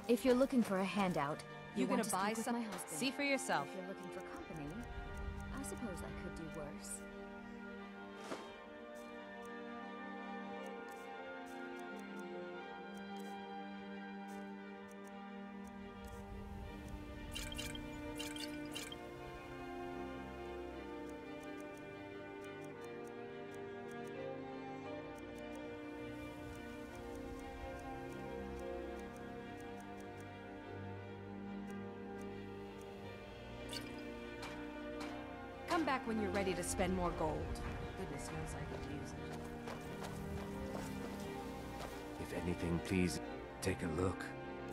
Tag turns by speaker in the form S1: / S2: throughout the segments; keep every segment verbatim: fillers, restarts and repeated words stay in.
S1: If you're looking for a handout,
S2: You
S1: want
S2: gonna
S1: to
S2: buy
S1: speak with
S2: some?
S1: my husband.
S2: See for yourself.
S1: If you're looking for company, I suppose I could do worse.
S2: Come back when you're ready to spend more gold. Goodness knows I could use it.
S3: If anything, please take a look.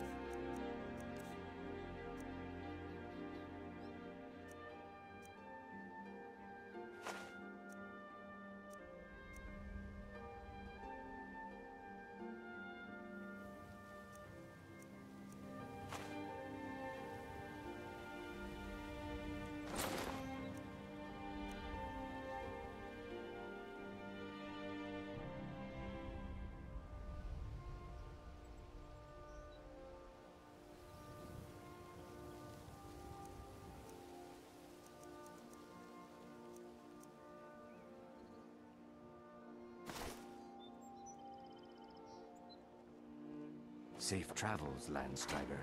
S3: Safe travels, Landstrider.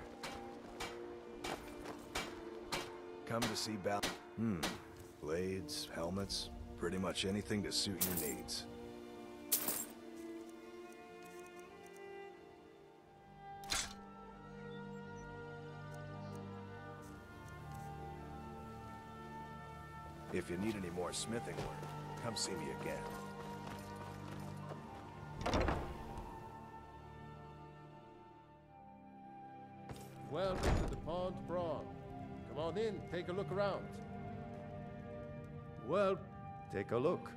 S4: Come to see Bal- Hmm. Blades, helmets, pretty much anything to suit your needs. If you need any more smithing work, come see me again.
S5: Welcome to the Pond Prawn. Come on in, take a look around. Well, take a look.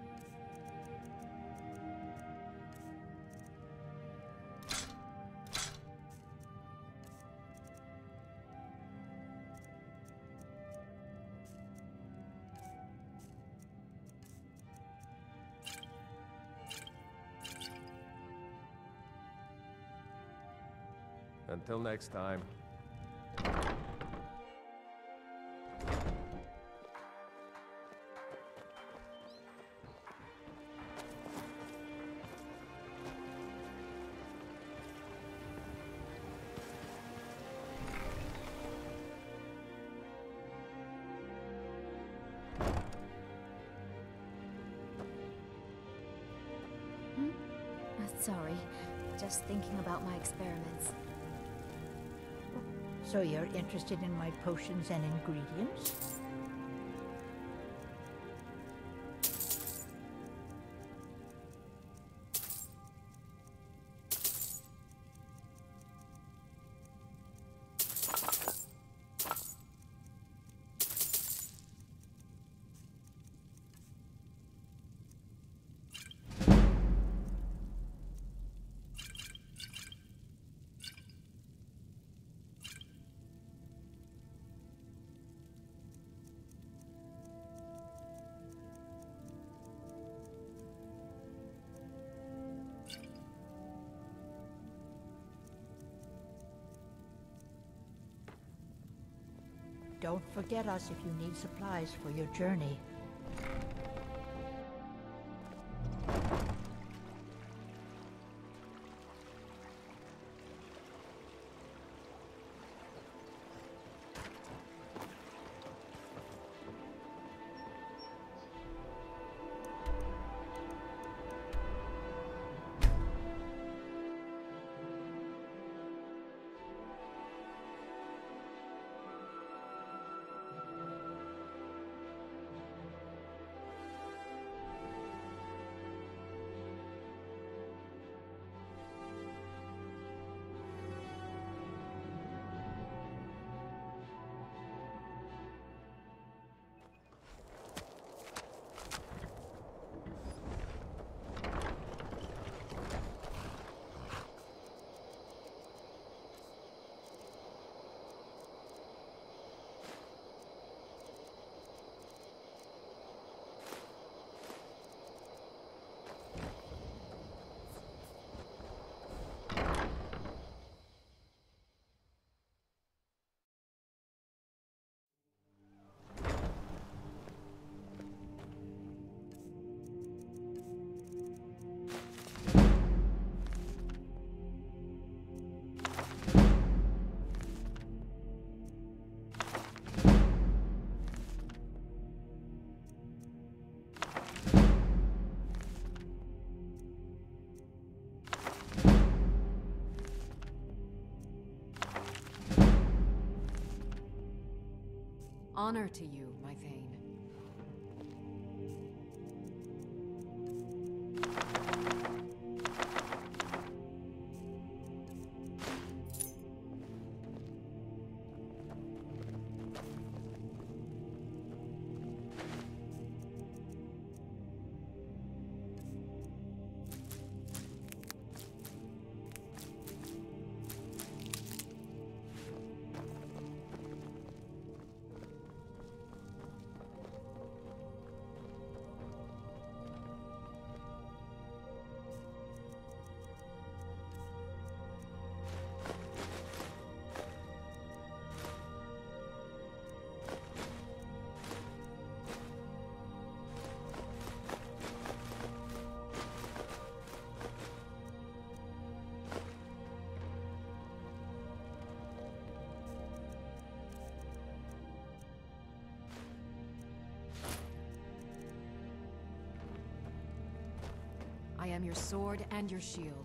S5: Until next time.
S1: Hmm? Uh, sorry, just thinking about my experiments.
S6: So you're interested in my potions and ingredients? Don't forget us if you need supplies for your journey.
S2: Honor to you, my Thane. I am your sword and your shield.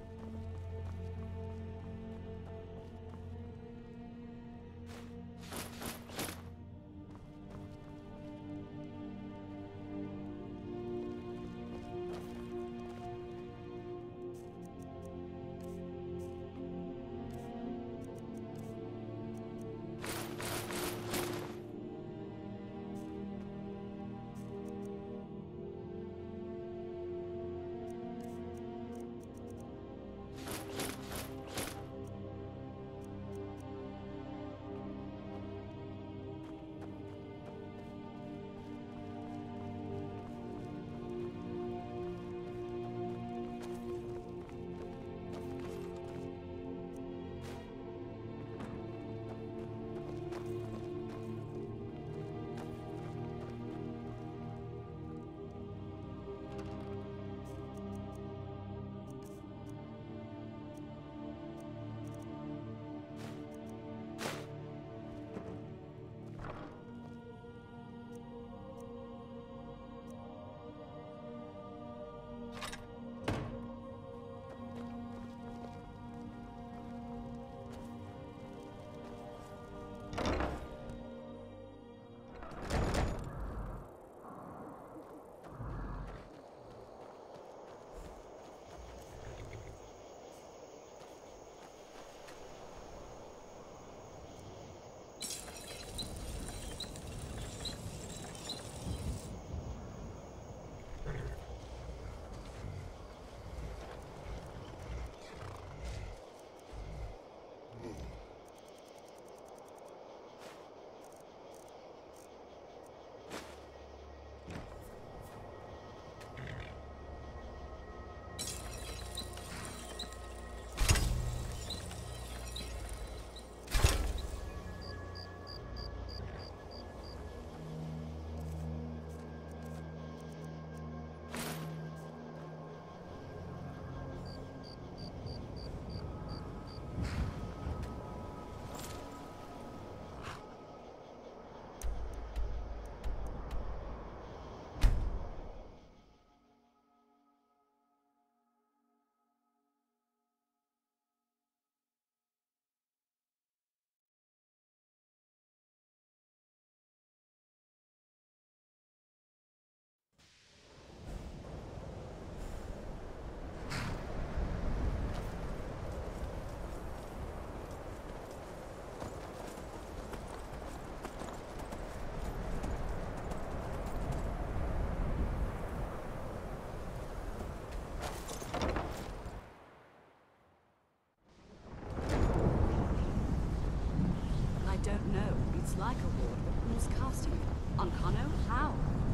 S7: Like a ward, but who's casting it? Ancano? How?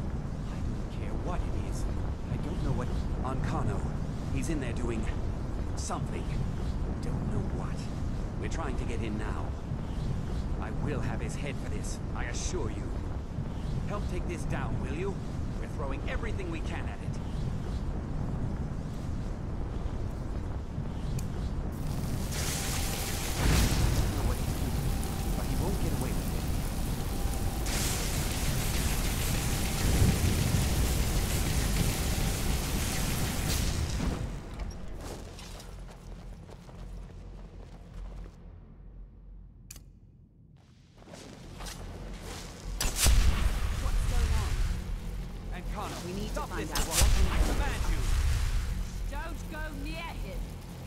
S3: I don't care what it is. I don't know what... Ancano. He's in there doing... something. Don't know what. We're trying to get in now. I will have his head for this, I assure you. Help take this down, will you? We're throwing everything we can at it. Ankano.
S2: We need
S3: Stop
S2: to find
S3: this
S2: out
S3: at
S2: what...
S3: once. I command you.
S7: Don't go near him.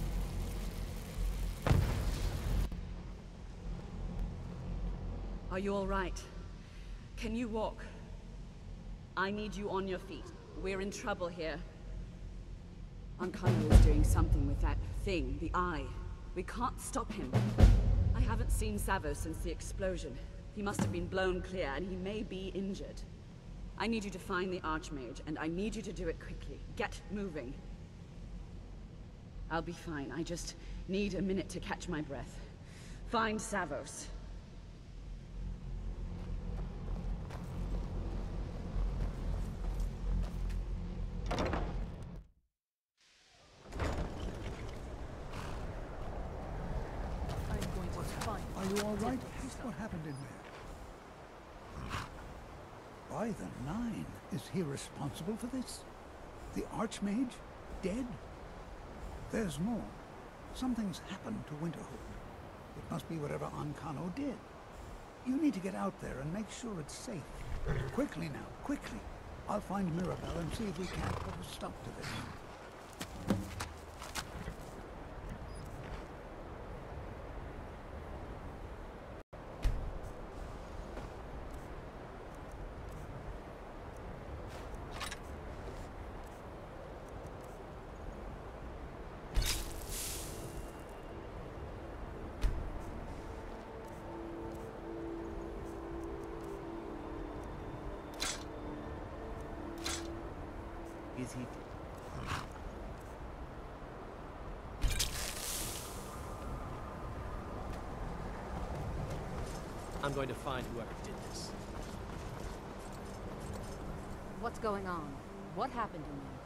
S7: Are you all right? Can you walk? I need you on your feet. We're in trouble here. Ankano is doing something with that thing, the eye. We can't stop him. I haven't seen Savo since the explosion. He must have been blown clear, and he may be injured. I need you to find the Arch-Mage, and I need you to do it quickly. Get moving. I'll be fine. I just need a minute to catch my breath. Find Savos.
S8: Are you all right? What happened in there? By the Nine, is he responsible for this? The Arch-Mage? Dead? There's more. Something's happened to Winterhold. It must be whatever Ankano did. You need to get out there and make sure it's safe. Quickly now, quickly. I'll find Mirabelle and see if we can't put a stop to this.
S3: Is he...
S5: I'm going to find whoever did this.
S1: What's going on? What happened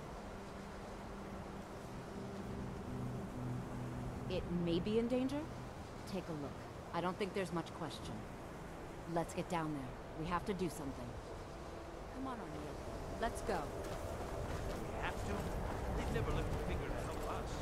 S1: in there? It may be in danger? Take a look. I don't think there's much question. Let's get down there. We have to do something. Come on, O'Neill. Let's go.
S5: We have to? They've never lifted a finger to help us.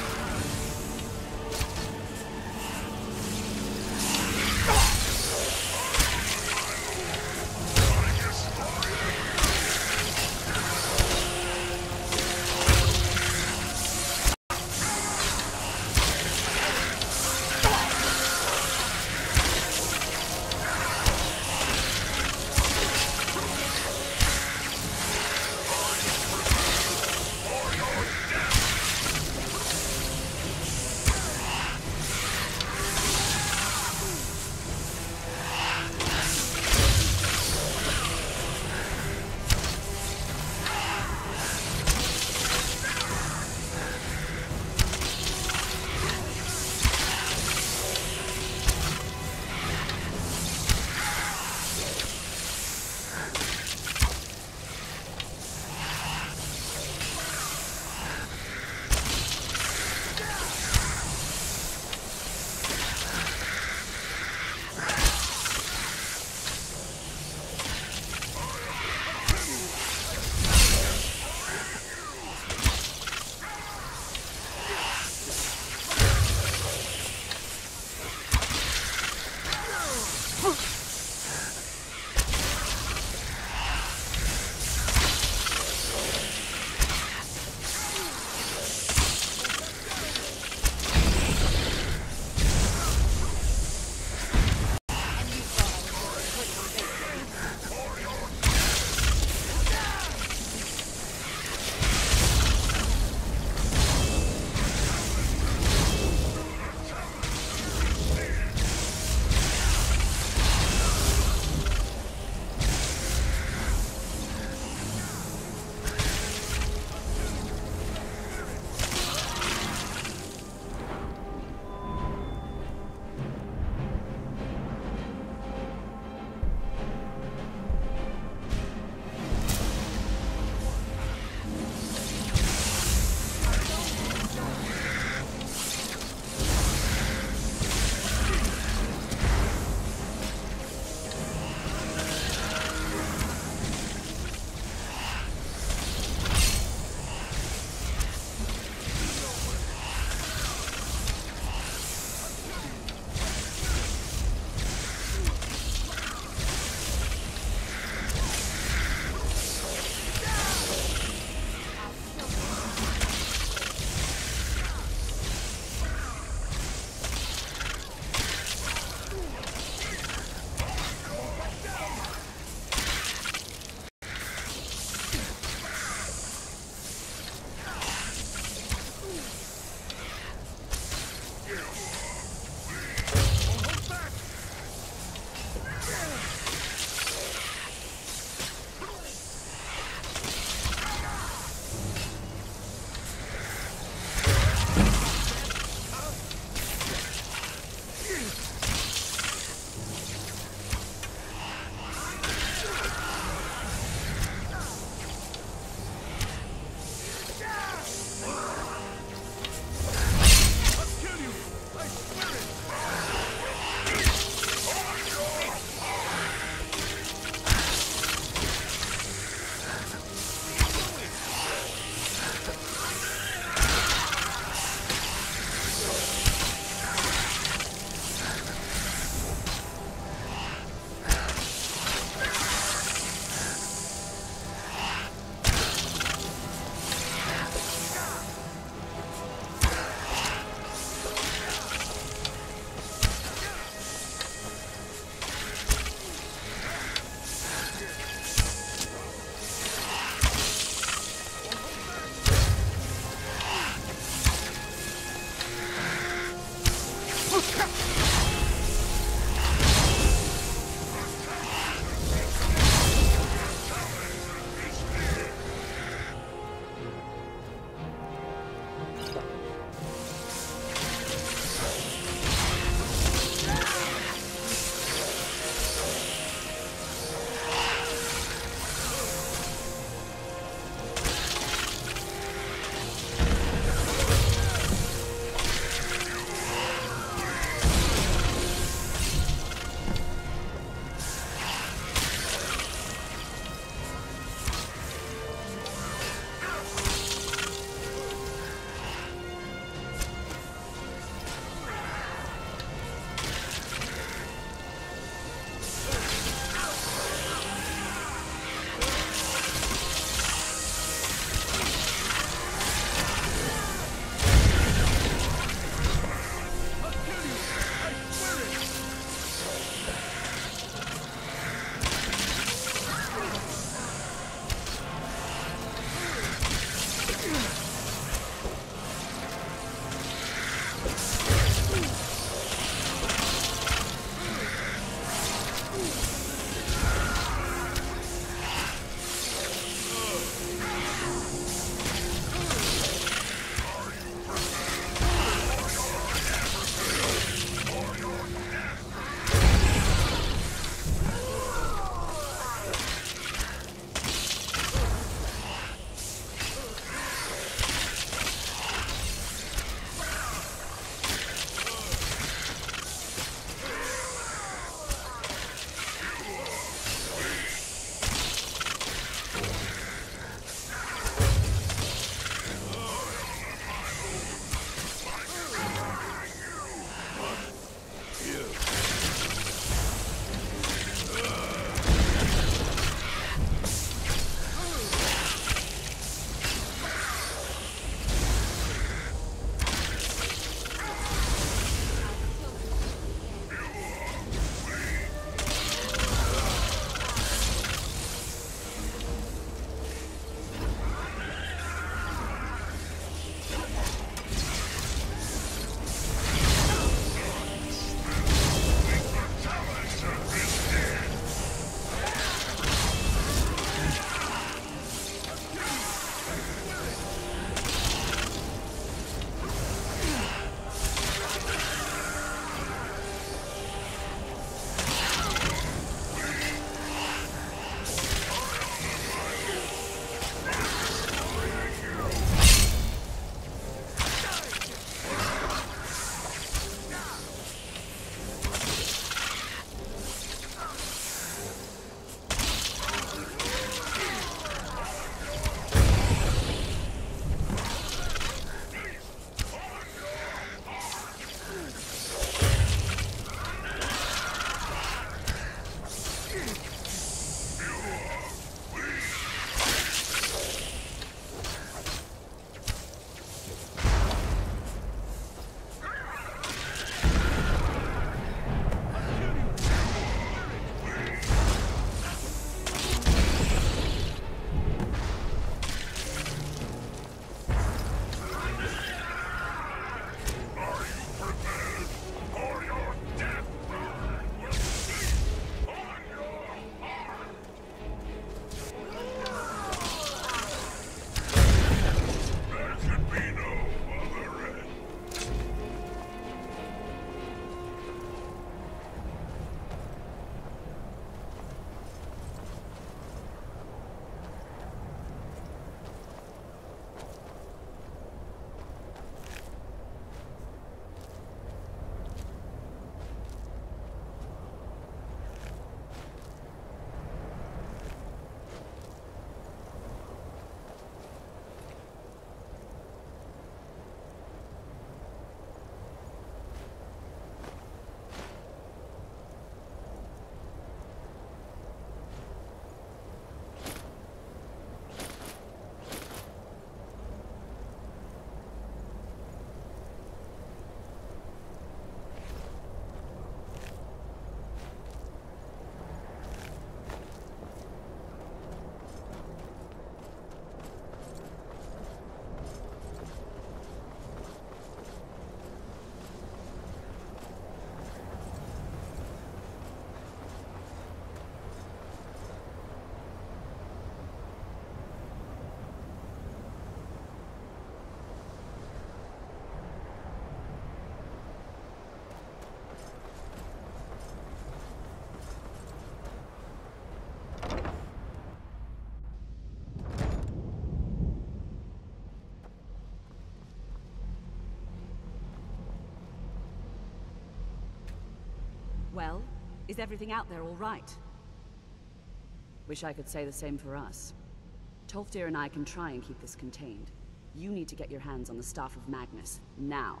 S7: Well, is everything out there all right? Wish I could say the same for us. Tolfdir and I can try and keep this contained. You need to get your hands on the Staff of Magnus, now.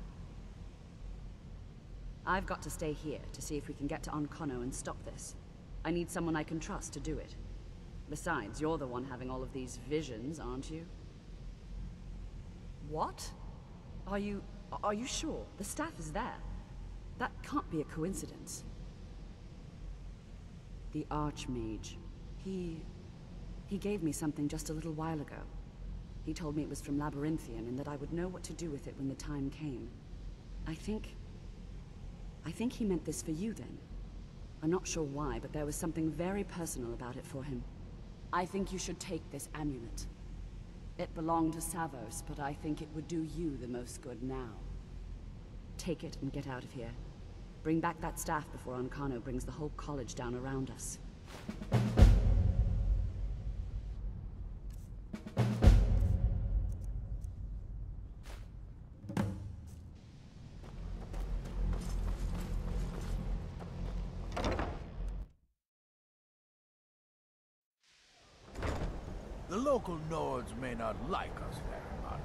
S7: I've got to stay here to see if we can get to Arch-Mage and stop this. I need someone I can trust to do it. Besides, you're the one having all of these visions, aren't you? What? Are you... are you sure? The staff is there. That can't be a coincidence. The Arch-Mage. He... he gave me something just a little while ago. He told me it was from Labyrinthian and that I would know what to do with it when the time came. I think... I think he meant this for you then. I'm not sure why, but there was something very personal about it for him. I think you should take this amulet. It belonged to Savos, but I think it would do you the most good now. Take it and get out of here. Bring back that staff before Arch-Mage brings the whole college down around us.
S9: The local Nords may not like us very much.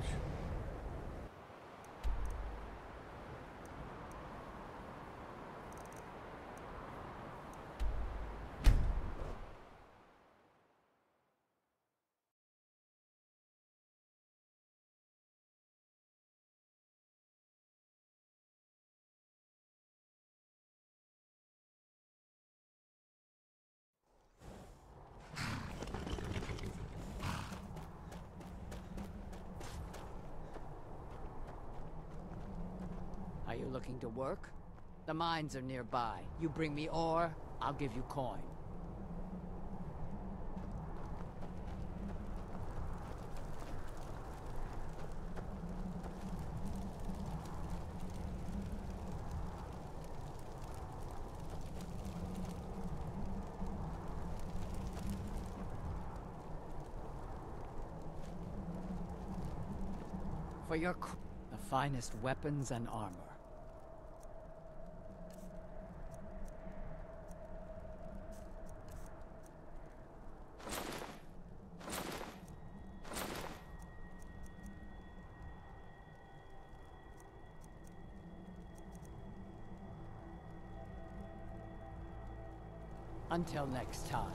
S10: Are you looking to work? The mines are nearby. You bring me ore, I'll give you coin. For your cr- the finest weapons and armor. Until next time.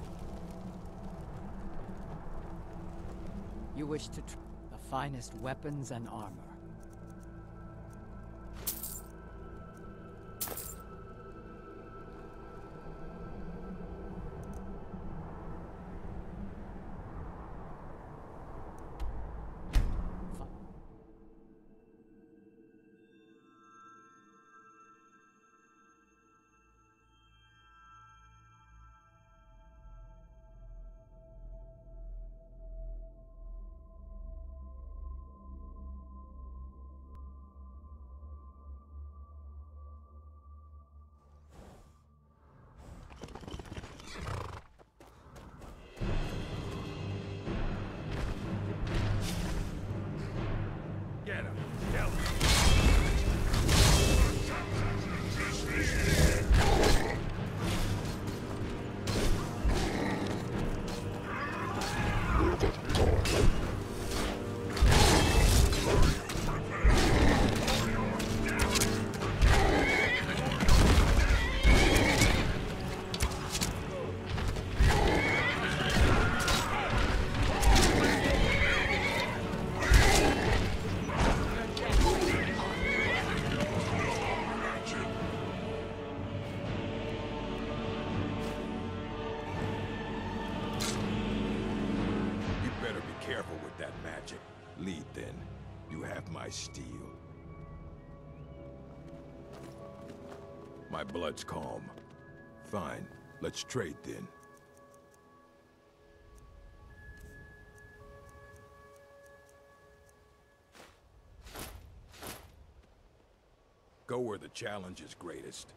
S10: You wish to tr- the finest weapons and armor.
S4: Get him! Kill him! Careful with that magic. Lead, then. You have my steel. My blood's calm. Fine. Let's trade, then. Go where the challenge is greatest.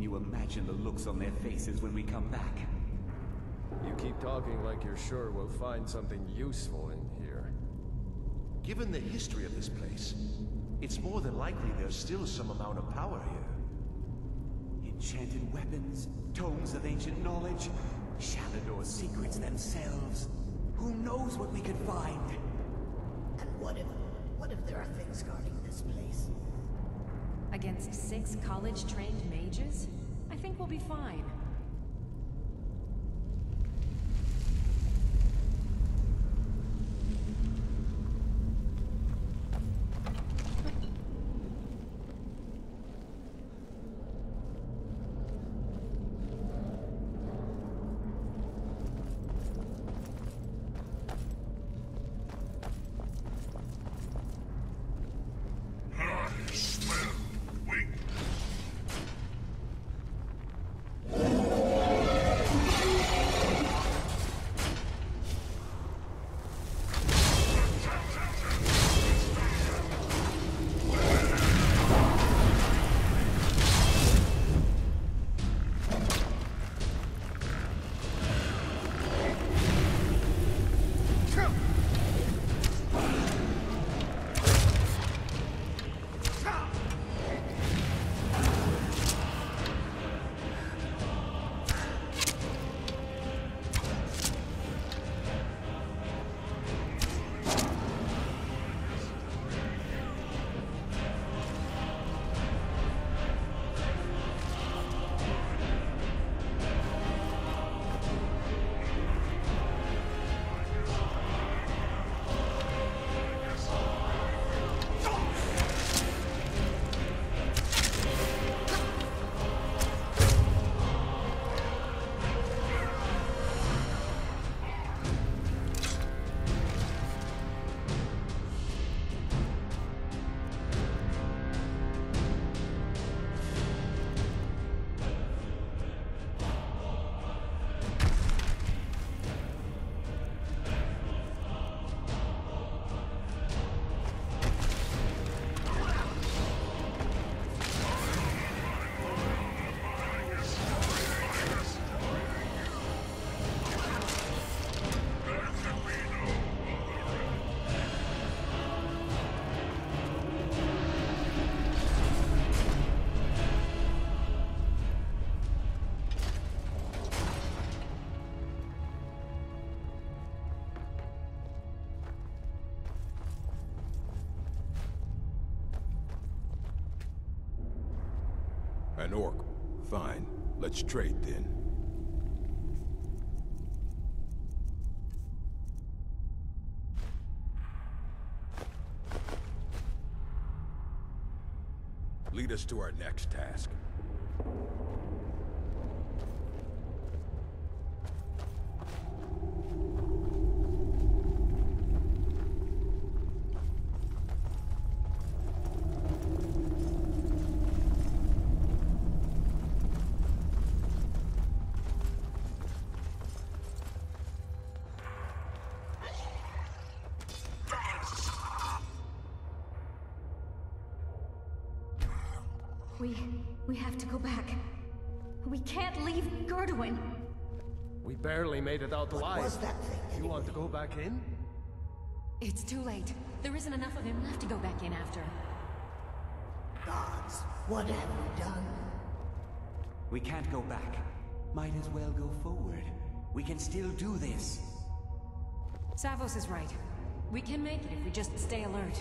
S3: you imagine the looks on their faces when we come back?
S5: You keep talking like you're sure we'll find something useful in here.
S11: Given the history of this place, it's more than likely there's still some amount of power here.
S3: Enchanted weapons, tomes of ancient knowledge, Shalador's secrets themselves. Who knows what we could find?
S6: And what if, what if there are things guarding this place?
S2: Against six college-trained mages? I think we'll be fine.
S4: An orc. Fine. Let's trade then. Lead us to our next task.
S12: We... we have to go back. We can't leave Gerduin.
S5: We barely made it out alive.
S6: What was that thing?
S5: You want to go back in?
S2: It's too late. There isn't enough of him left to go back in after.
S6: Gods, what have we done?
S3: We can't go back. Might as well go forward. We can still do this.
S2: Savos is right. We can make it if we just stay alert.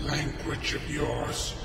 S13: language of yours.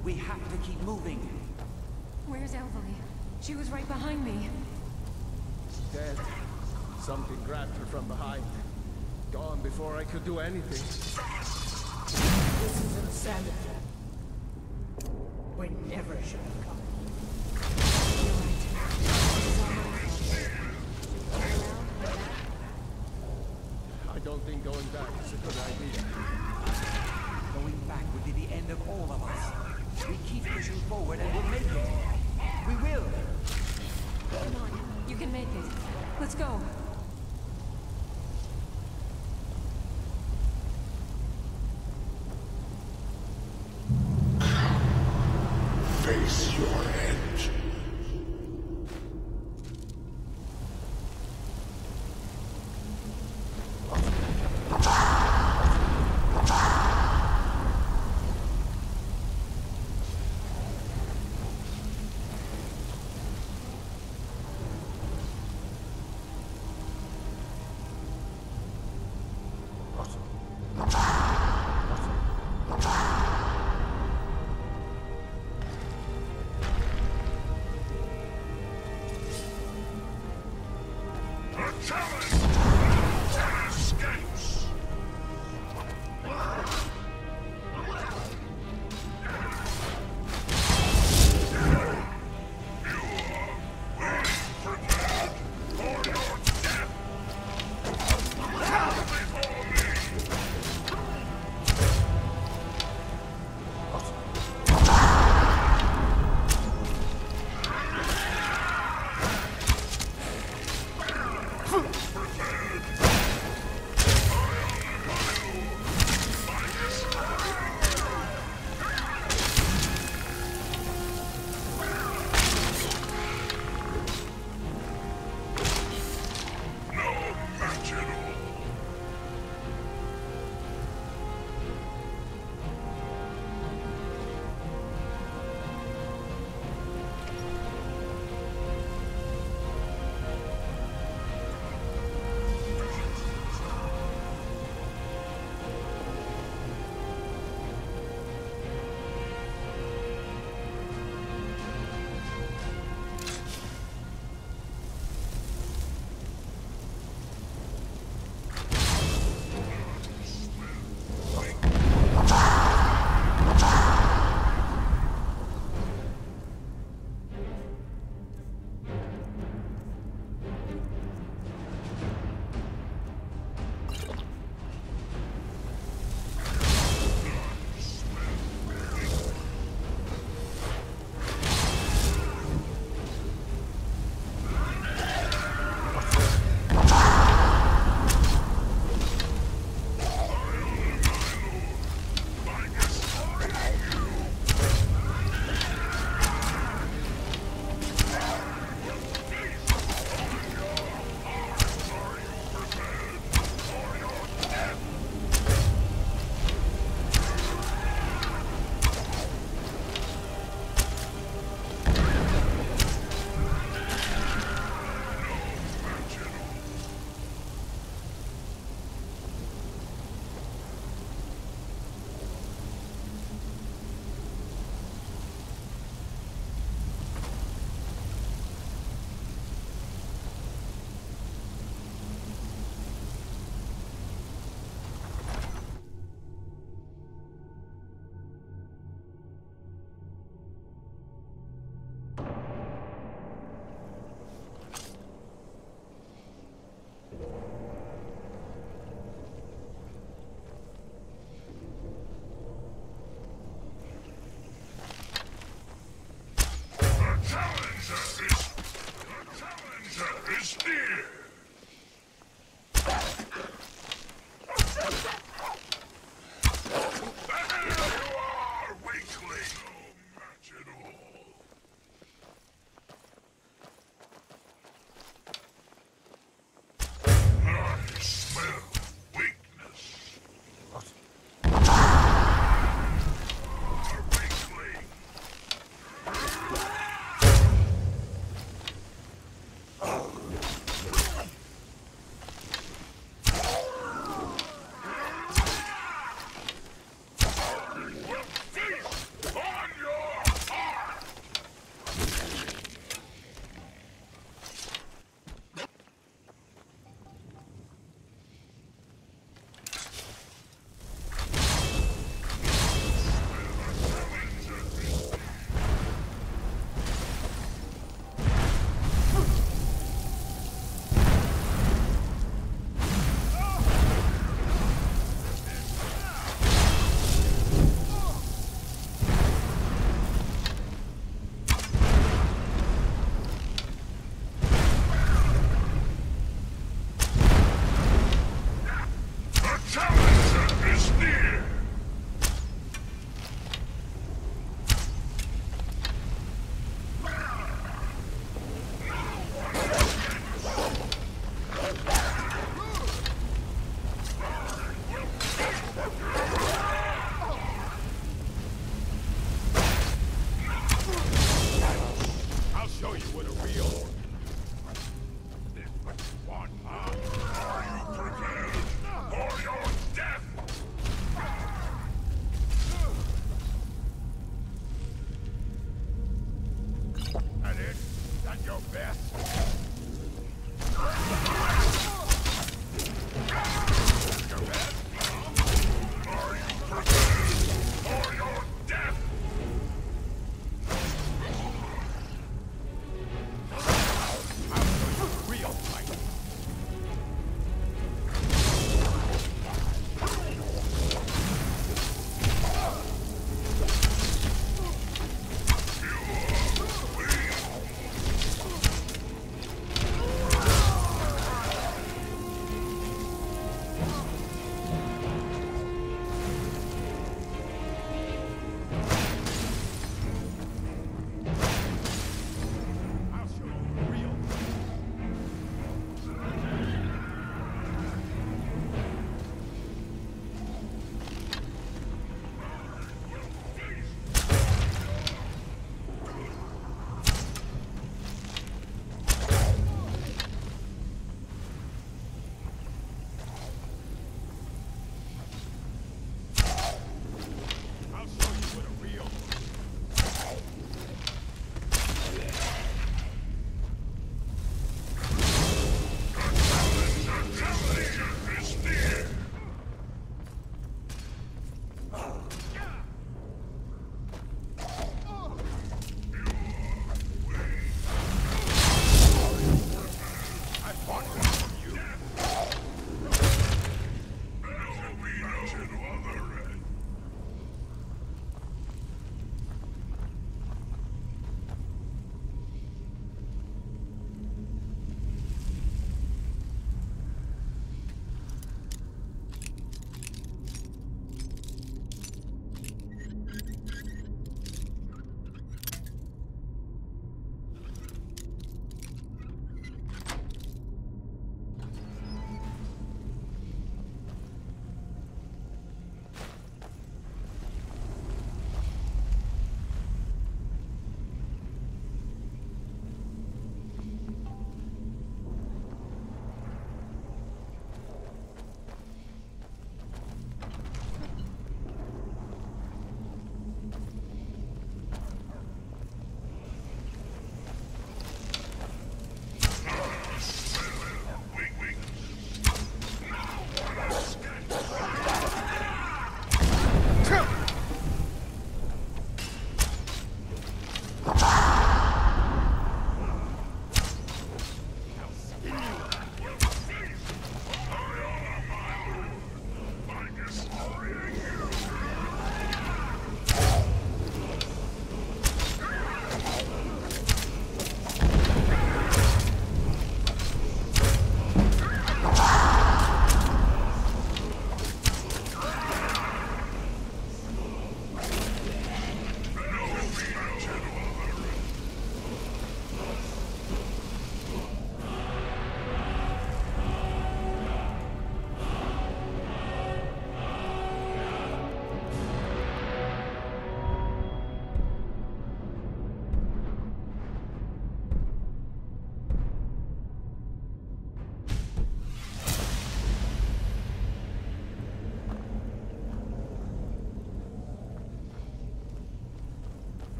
S3: We have to keep moving.
S2: Where's Elvely? She was right behind me.
S5: Dead. Something grabbed her from behind. Gone before I could do anything.
S6: This is insanity. We never should have come.
S2: You're right. This is all my fault.
S5: I don't think going back is a good idea.
S3: Going back would be the end of all of us. We keep pushing forward and we'll make it. We will!
S2: Come on, you can make it. Let's go.
S13: Face your end.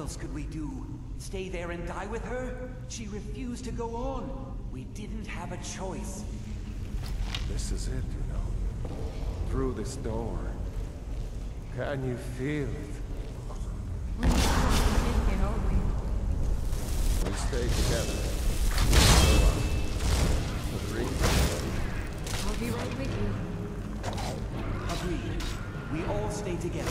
S3: else could we do? Stay there and die with her? She refused to go on. We didn't have a choice.
S5: This is it, you know. Through this door. Can you feel it?
S2: We're not taken, are we?
S5: We stay together. Agreed?
S2: I'll be right with you.
S3: Agreed. We all stay together.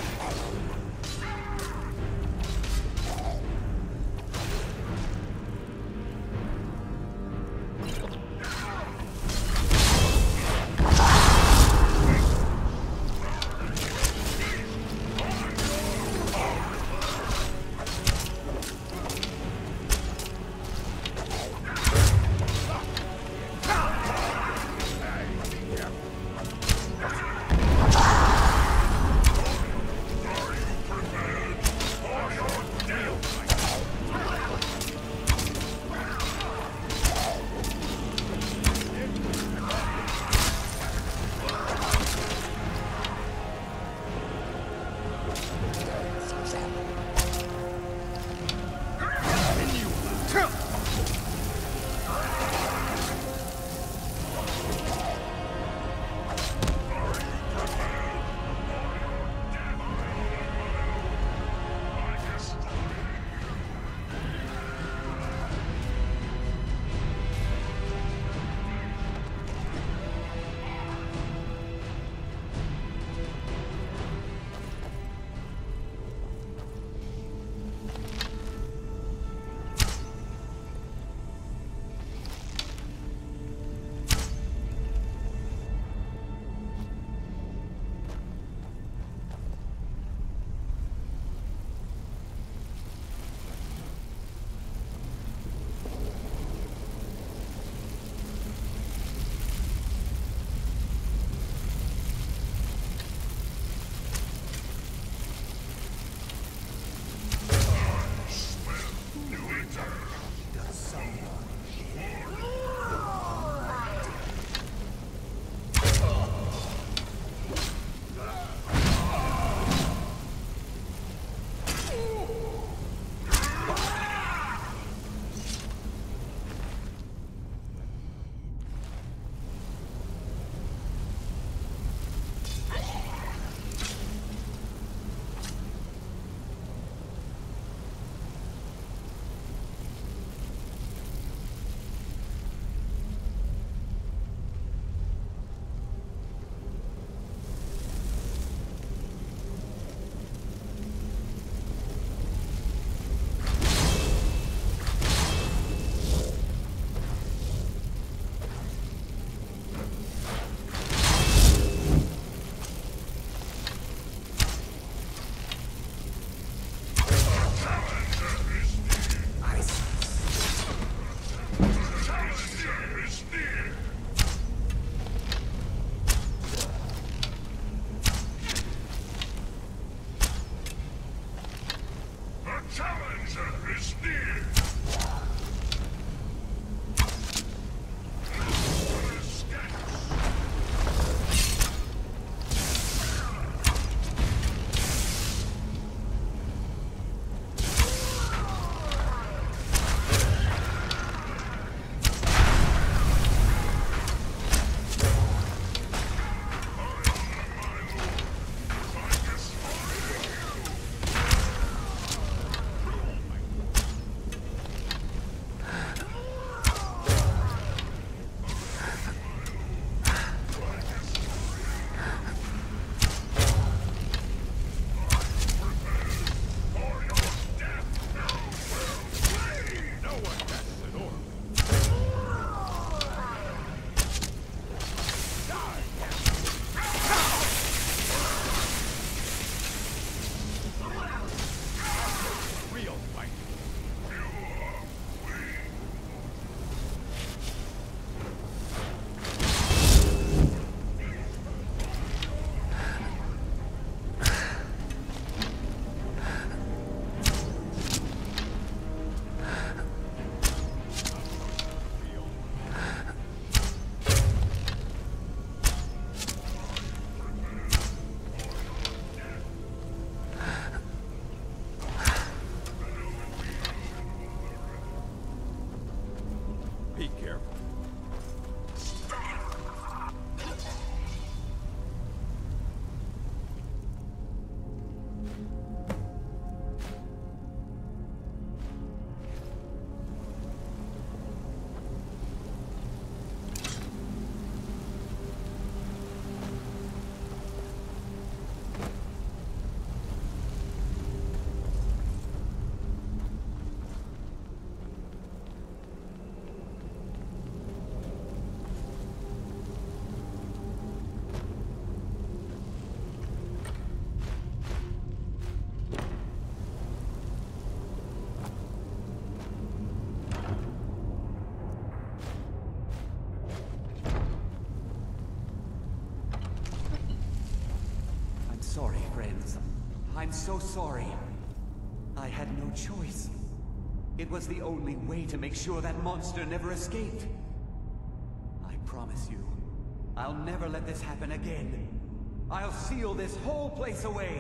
S3: sorry, friends. I'm so sorry. I had no choice. It was the only way to make sure that monster never escaped. I promise you, I'll never let this happen again. I'll seal this whole place away.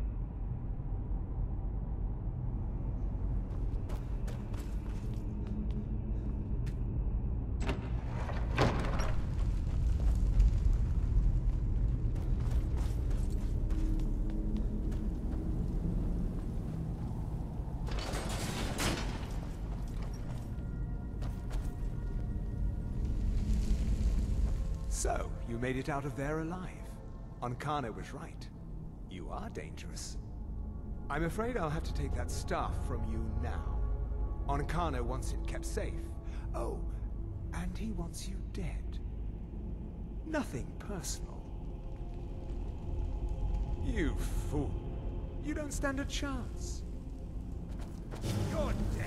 S14: So, you made it out of there alive. Ancana was right. You are dangerous. I'm afraid I'll have to take that staff from you now. Ancana wants it kept safe. Oh, and he wants you dead. Nothing personal. You fool. You don't stand a chance. You're dead.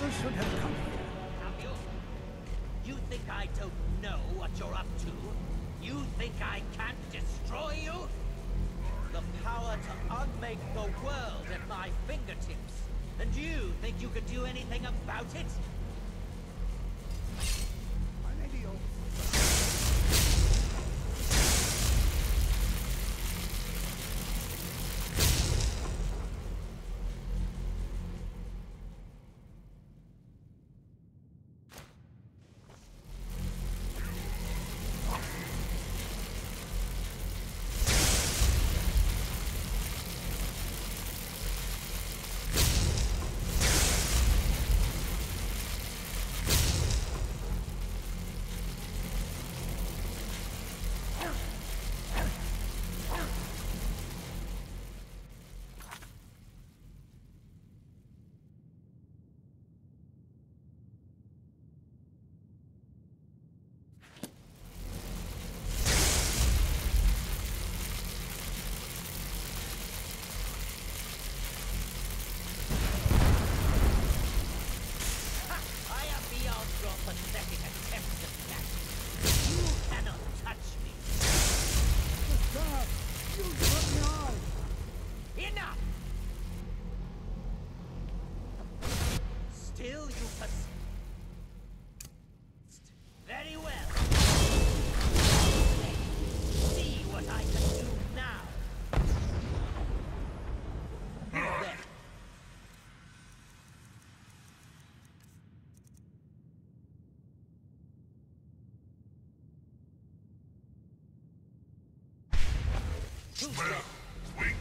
S8: never should have come here.
S15: Have you? You think I don't know what you're up to? You think I can't destroy you? The power to unmake the world at my fingertips. And you think you could do anything about it?
S8: I'm idiot.
S13: Smell weakness.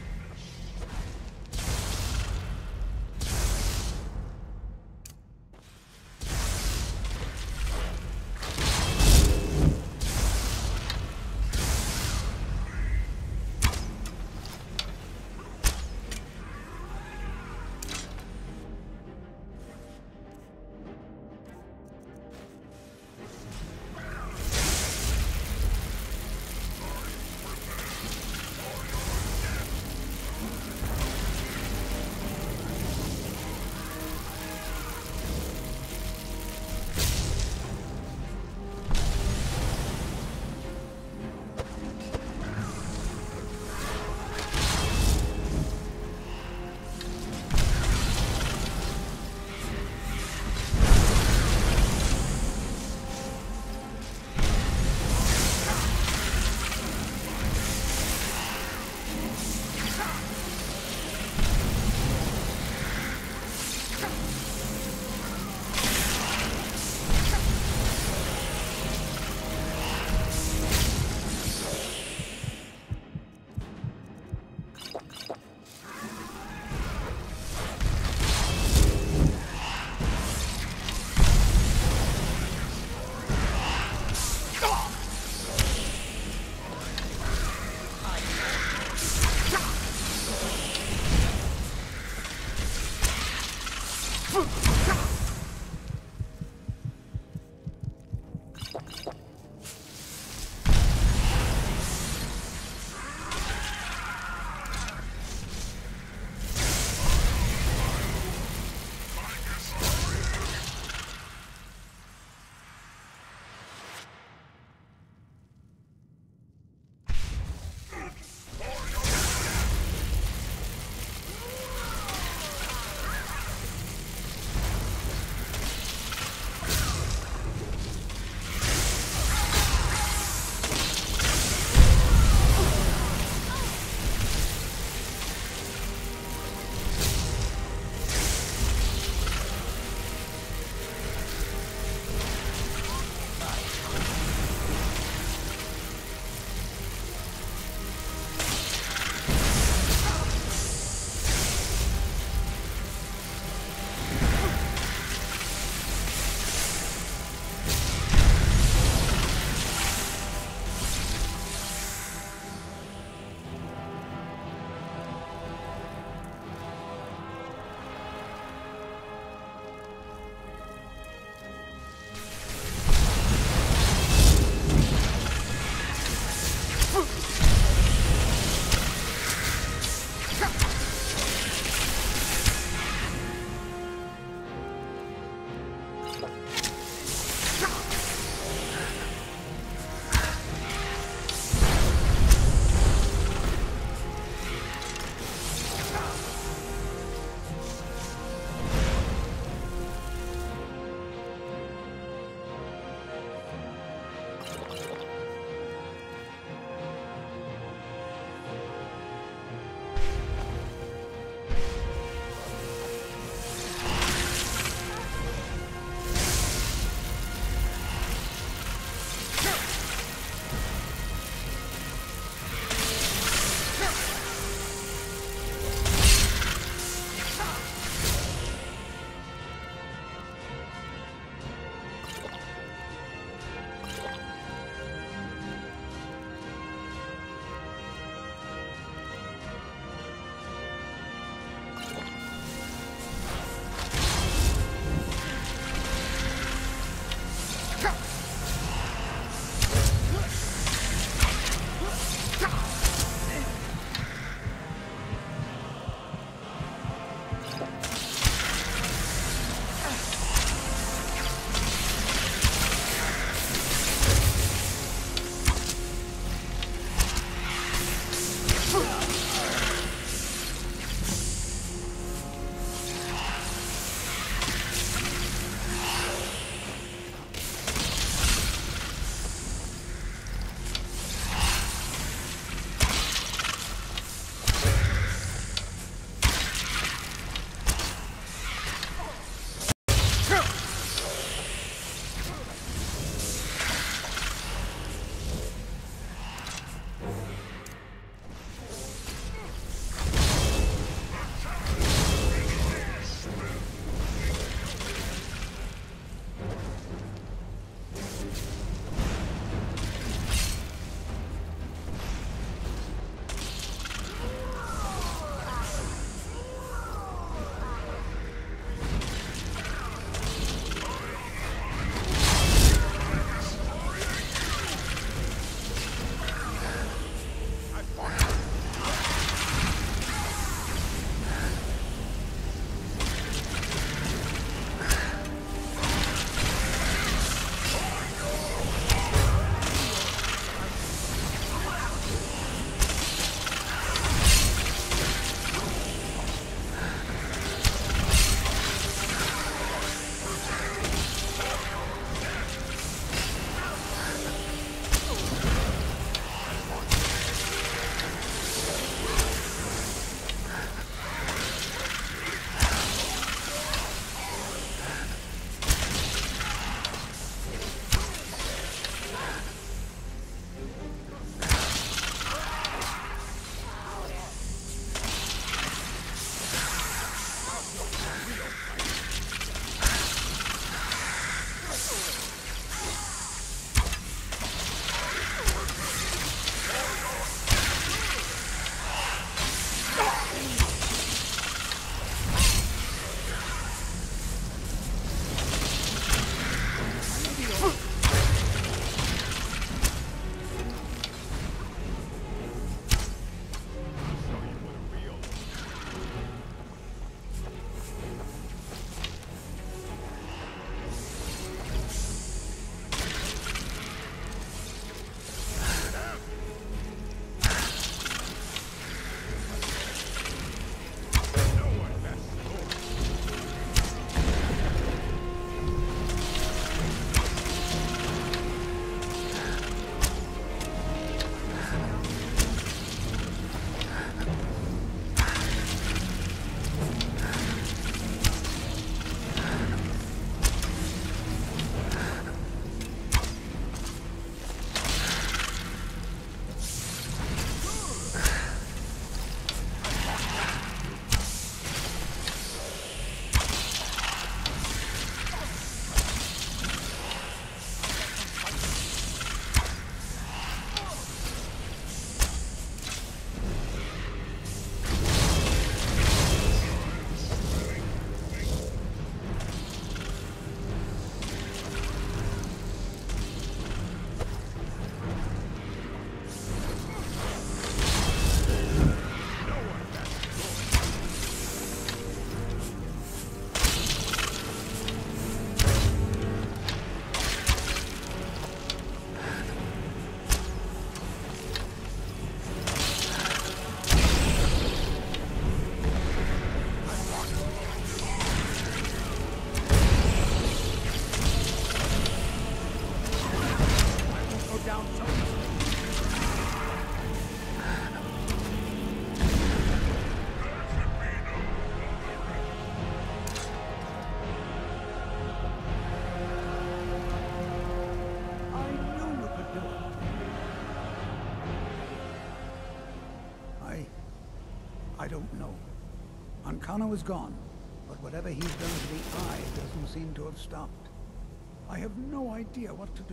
S8: Ancano is gone, but whatever he's done to the Eye doesn't seem to have stopped. I have no idea what to do.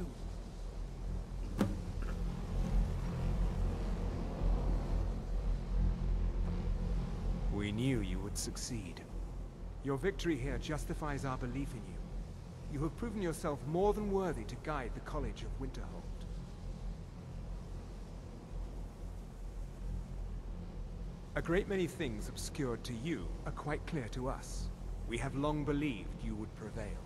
S14: We knew you would succeed. Your victory here justifies our belief in you. You have proven yourself more than worthy to guide the College of Winterhold. A great many things obscured to you are quite clear to us. We have long believed you would prevail.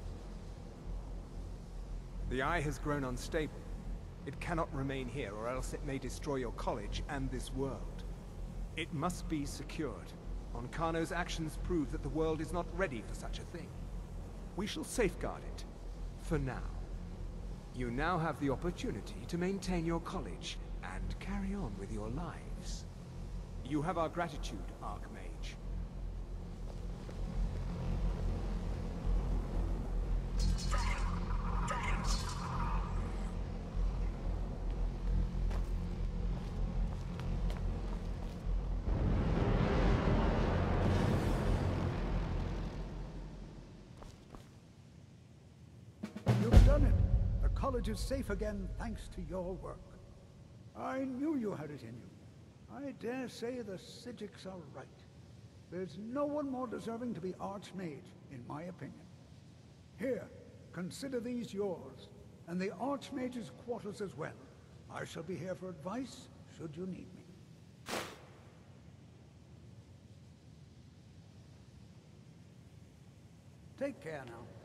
S14: The Eye has grown unstable. It cannot remain here, or else it may destroy your college and this world. It must be secured. Ancano's actions prove that the world is not ready for such a thing. We shall safeguard it, for now. You now have the opportunity to maintain your college and carry on with your lives. You have our gratitude, Arch-Mage.
S8: You've done it. The college is safe again thanks to your work. I knew you had it in you. I dare say the Psijics are right. There's no one more deserving to be Arch-Mage, in my opinion. Here, consider these yours, and the Arch-Mage's quarters as well. I shall be here for advice, should you need me. Take care now.